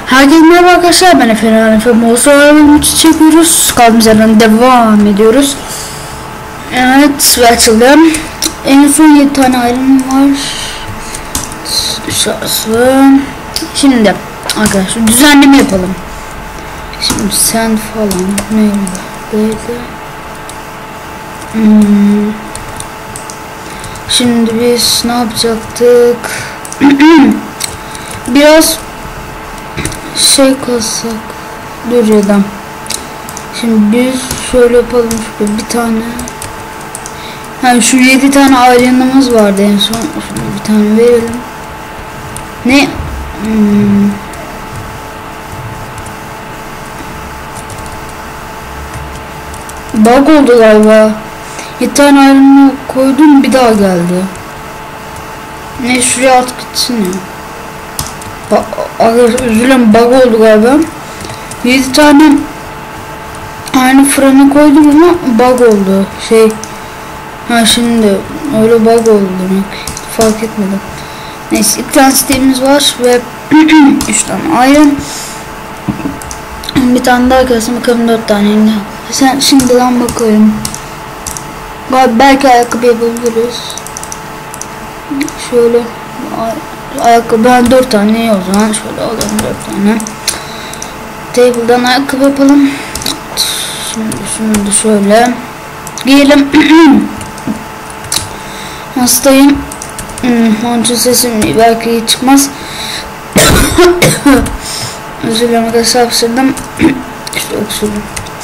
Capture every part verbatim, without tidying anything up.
Herkese merhaba arkadaşlar, ben Efendim Efendim Mosra'nın çekiyoruz. Kaldığımız yerden devam ediyoruz. Evet, ve açıldım. En son yedi tane ayrım var. Şurası. Şimdi arkadaşlar düzenleme yapalım. Şimdi sen falan neydi? Böyle. Hmm. Şimdi biz ne yapacaktık? Biraz şey kalsak dur ya da şimdi biz şöyle yapalım, şöyle bir tane, yani şu yedi tane ayrımımız vardı en son, şöyle bir tane verelim. Ne hmm. Bug oldu galiba, yedi tane ayrımı koydum bir daha geldi. Ne, şuraya at gitsin ya. Üzülüm, bug oldu galiba. yedi tane aynı freni koydum ama bug oldu. Şey, ha şimdi öyle bug oldu demek. Fark etmedim. Neyse, iki tane sitemiz var ve üç tane iron. Bir tane daha gelsin bakalım, dört tane. Sen şimdiden bakıyorum. Galiba belki ayakkabı yapabiliriz. Şöyle ayakkabı, ben dört tane iyi o zaman, şöyle alalım dört tane. Table'dan ayakkabı yapalım. Şimdi şunu da şöyle giyelim. Hastayım. Onun için sesim belki iyi çıkmaz. Özür dilerim arkadaşlar, hapşırdım. İşte öksürdüm.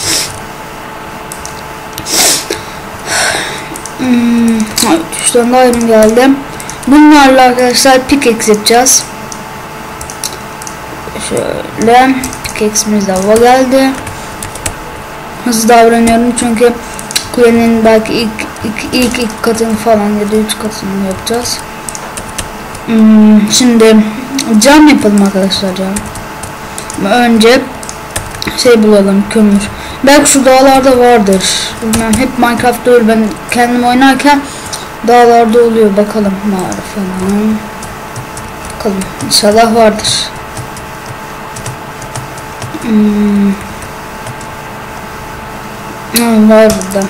Hmm, evet, üç tane daha ürün geldi. Bunlarla arkadaşlar pickaxe yapacağız. Şöyle pickaxe'imiz de hava geldi. Hızlı davranıyorum çünkü kulenin belki ilk ilk, ilk, ilk katını falan ya da üç katını yapacağız. Hmm, şimdi cam yapalım arkadaşlar ya. Önce şey bulalım, kömür. Belki şu dağlarda vardır. Bilmem, hep Minecraft'ta öyle, ben kendim oynarken dağlarda oluyor. Bakalım mağara falan. Bakalım, inşallah vardır. Hmm. Ha, var burada.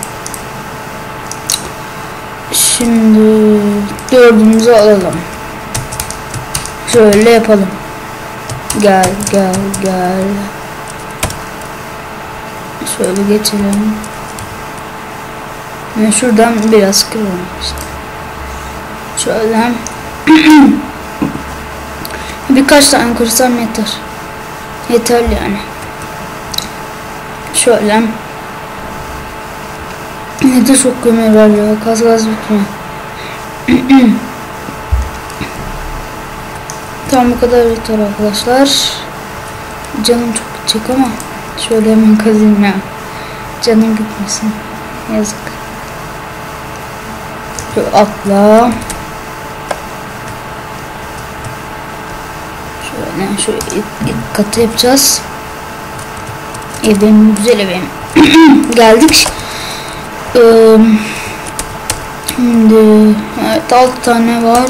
Şimdi dördümüzü alalım. Şöyle yapalım. Gel gel gel. Şöyle geçelim. Ve şuradan biraz kıralım işte. Şöyle. Birkaç tane kırsam yeter. Yeterli yani. Şöyle. Ne de çok kömür var ya. Gaz gaz bitmiyor. Tam bu kadar yeter arkadaşlar. Canım çok gidecek ama şöyle hemen kazayım ya. Canım gitmesin. Yazık. Şöyle atla. Şöyle şöyle ilk, ilk katı yapacağız. Evim güzel evim. Geldik. Ee, şimdi evet, altı tane var.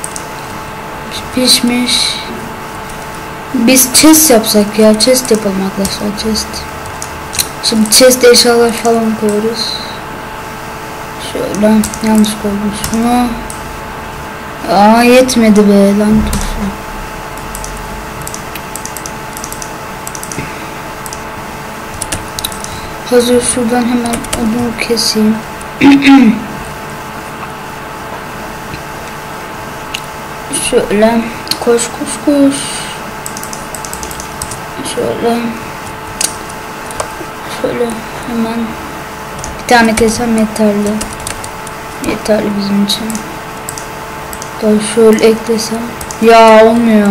Pişmiş. Biz chest yapsak ya, chest yapalım arkadaşlar, chest. Şimdi chest eşyalar falan koyuyoruz. Şöyle yanlış koydum şunu. Aa, yetmedi be lan, turşu. Hazır, şuradan hemen odunu keseyim. Şöyle koş koş koş. Şöyle şöyle hemen bir tane kesem yeterli. Yeterli bizim için. Daha şöyle eklesem. Ya olmuyor.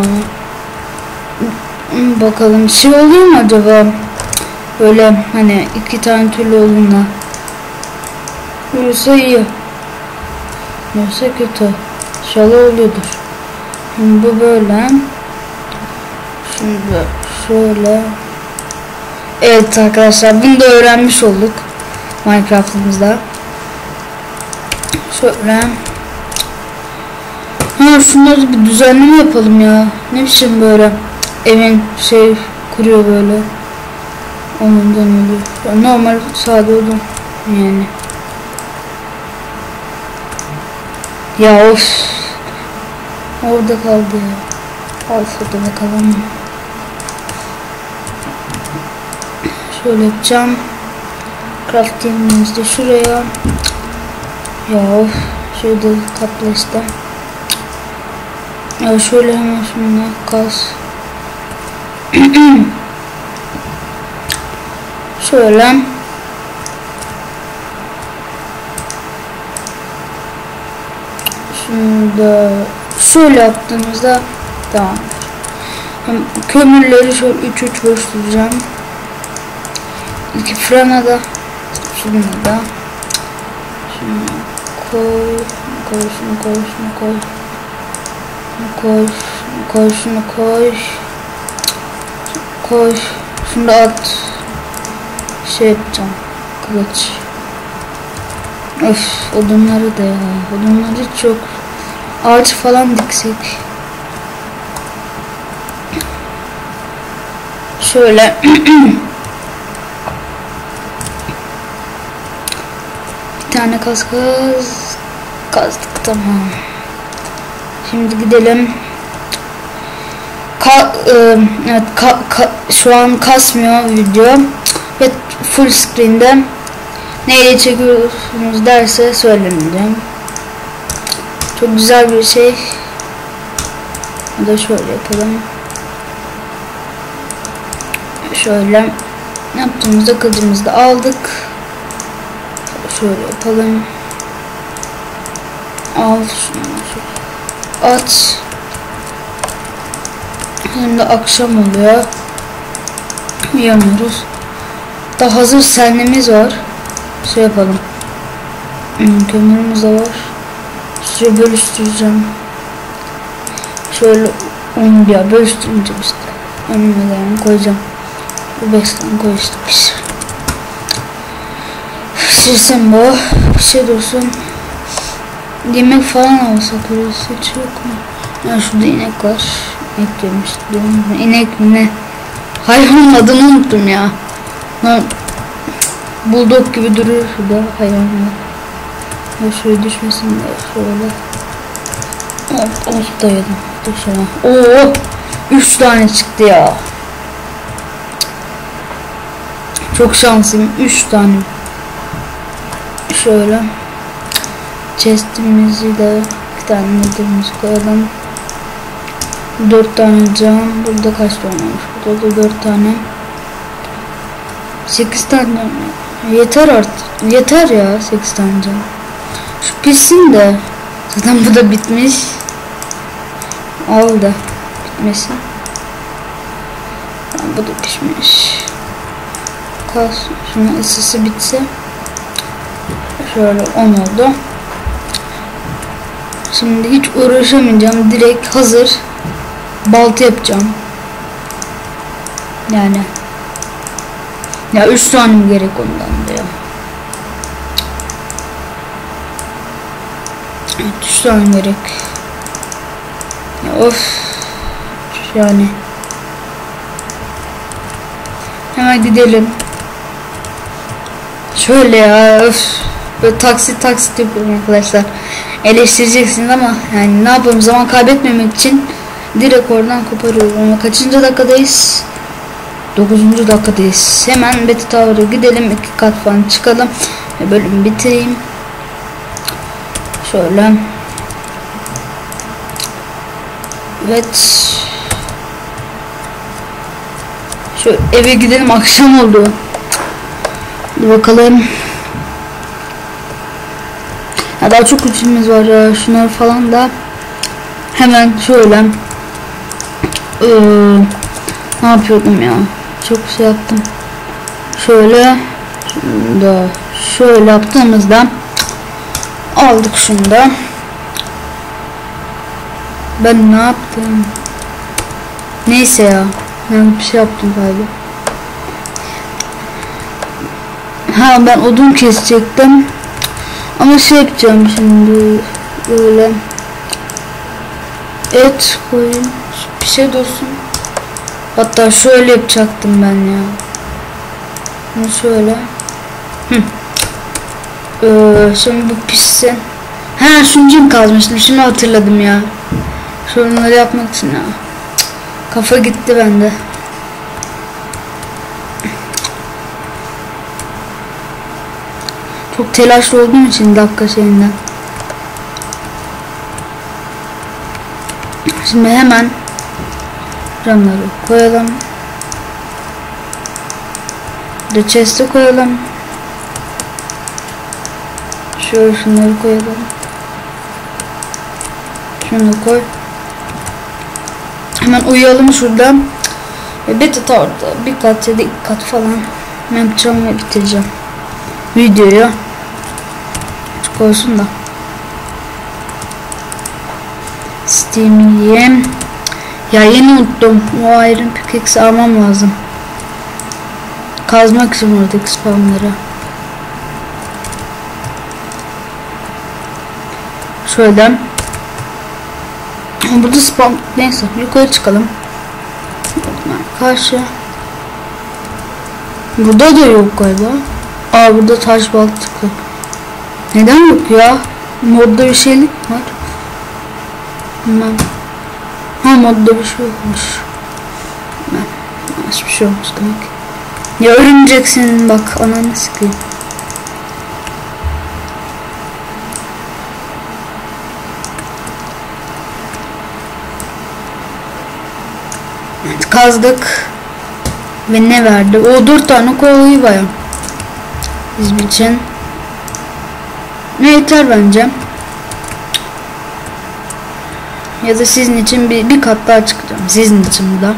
Bakalım şey oluyor mu acaba? Böyle hani iki tane türlü olduğunda. Olursa iyi. Olursa kötü. İnşallah oluyordur. Şimdi bu böyle. Şimdi şöyle. Evet arkadaşlar, bunu da öğrenmiş olduk Minecraft'ımızda. Şöyle. Ha, şunları bir düzenleme yapalım ya. Ne biçim böyle evin şey kuruyor böyle. Ondan oluyor. Yani normal sade odun yani. Ya of. Orada kaldı ya. Alfa'da bakalım. Şöyle yapacağım. Crafting'imizi de şuraya. Ya of. Şöyle kapla işte. Ya şöyle hemen şunu kas. Şöyle. Şunu da şöyle yaptığımızda tamam. Kömürleri şöyle üç üç boş tutacağım. İki frana da şunu da şunu koy, koy, şunu koy, şunu koy, şunu koy, şunu koy, şunu koy, koy, şunu da at. Şey yapacağım, kılıç. Öf, odunları da ya, odunları çok. Ağaç falan diksek. Şöyle. Bir tane kaz kaz kazdık, tamam. Şimdi gidelim. Ka e, evet, ka ka şu an kasmıyor video ve full screen'de. Neyle çekiyorsunuz derse söylemeyeceğim. Çok güzel bir şey. Bu da şöyle yapalım. Şöyle yaptığımızda kılıcımızı da aldık. Şöyle yapalım. Al şunu, at. Şimdi akşam oluyor. Uyanıyoruz. Da hazır senemiz var. Şey yapalım. Hmm, kömürümüz de var. Şöyle bölüştüreceğim. Şöyle onu bir bölüştüreceğim işte. Önüme koyacağım. Bu beş tane koymuştuk biz. Şişsin bu. Bir şey dursun. Yemek falan alsak orası hiç yok mu? Ya şurada inek var. İnek demiştim. İnek mi ne? Hayvanın adını unuttum ya. Lan buldog gibi duruyor şurada hayvanlar. Ya şöyle düşmesin de şöyle. Hop hop dayadım. Dur şuna. Oo! Üç tane çıktı ya. Çok şanslıyım. Üç tane. Şöyle. Chest'imizi de bir tane nedirimizi koyalım. Dört tane cam. Burada kaç tane olmuş? Burada da dört tane. Sekiz tane. Yeter artık. Yeter ya sekiz tane cam. Şu pişsin de. Zaten bu da bitmiş. Al da bitmesin. Bu da pişmiş. Kas. Şunun ısısı bitse. Şöyle on oldu. Şimdi hiç uğraşamayacağım. Direkt hazır balta yapacağım. Yani. Ya üç tane gerek ondan da ya. Evet, üç tane gerek. Ya of. Yani. Hemen gidelim. Şöyle ya öf. Böyle taksit taksit yapıyorum arkadaşlar. Eleştireceksiniz ama yani ne yapalım, zaman kaybetmemek için direkt oradan koparıyorum. Ama kaçıncı dakikadayız? dokuzuncu dakikadayız. Hemen Beta Tower'a gidelim. iki kat falan çıkalım. Ve bölümü bitireyim. Şöyle. Evet. Şöyle eve gidelim, akşam oldu. Hadi bakalım. Ya daha çok işimiz var ya, şunlar falan da hemen şöyle ee, ne yapıyordum ya, çok şey yaptım. Şöyle şunu da şöyle yaptığımızda aldık şunu da. Ben ne yaptım? Neyse ya, ben bir şey yaptım galiba. Ha, ben odun kesecektim. Ama şey yapacağım şimdi, böyle et koyayım, bir şey dursun. Hatta şöyle yapacaktım ben ya. Bunu şöyle. Hı. Ee, şimdi bu pişsin. Ha, şunun kazmıştım. Şimdi hatırladım ya. Şunları yapmak için ya. Kafa gitti bende. Çok telaşlı olduğum için dakika şeyinden. Şimdi hemen camları koyalım. De chest'e koyalım. Şöyle şunları koyalım. Şunu koy. Hemen uyuyalım şurada. Ve bir tat orada. Bir kat ya da iki kat falan yapacağım ve bitireceğim videoyu. Açık olsun da. Steam'liyim. Ya yeni unuttum. O Iron Pickaxe almam lazım. Kazmak için oradaki spamları. Şöyle. Burada spam. Neyse yukarı çıkalım. Karşı. Burada da yok galiba. Aa, burada taş baltıklı. Neden yok ya? Modda bir şeylik var. Bilmem. Ha, modda bir şey yokmuş. Bilmem. Hiçbir şey olmuş demek. Ya örümceksin bak, ananı sıkayım. Evet, kazdık. Ve ne verdi? O dört tane koyuyu baya. Bizim için. Ne yeter bence. Ya da sizin için bir, bir kat daha çıkacağım. Sizin için bu da.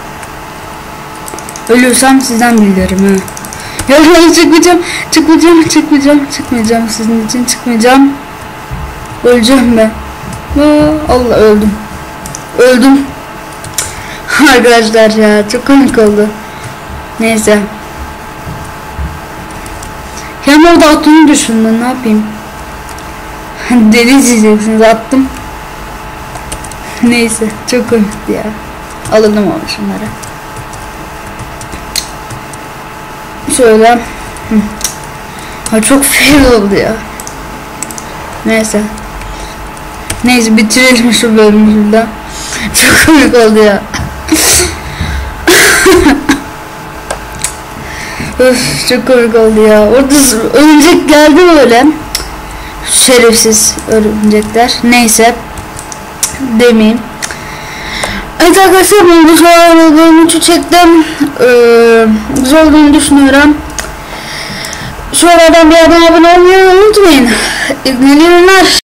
Ölürsem sizden bilirim ha. Ya çıkmayacağım, çıkmayacağım, çıkmayacağım, çıkmayacağım. Sizin için çıkmayacağım. Öleceğim ben. Aa, Allah, öldüm. Öldüm. Arkadaşlar ya, çok komik oldu. Neyse. Hem orada attığını düşündüm, ne yapayım? Deli izleyeceksiniz, attım. Neyse, çok komikti ya. Alalım onu şunları. Şöyle. Hı. Ha, çok fail oldu ya. Neyse. Neyse, bitirelim şu bölümü şurada. Çok komik oldu ya. Öf, çok komik oldu ya. Orada örümcek geldi böyle. Şerefsiz örümcekler. Neyse. Demeyeyim. Evet arkadaşlar, bunu bu sorularımı çektim. Ee, güzel olduğunu düşünüyorum. Şuralardan bir yerden abone olmayı unutmayın. İyi günler.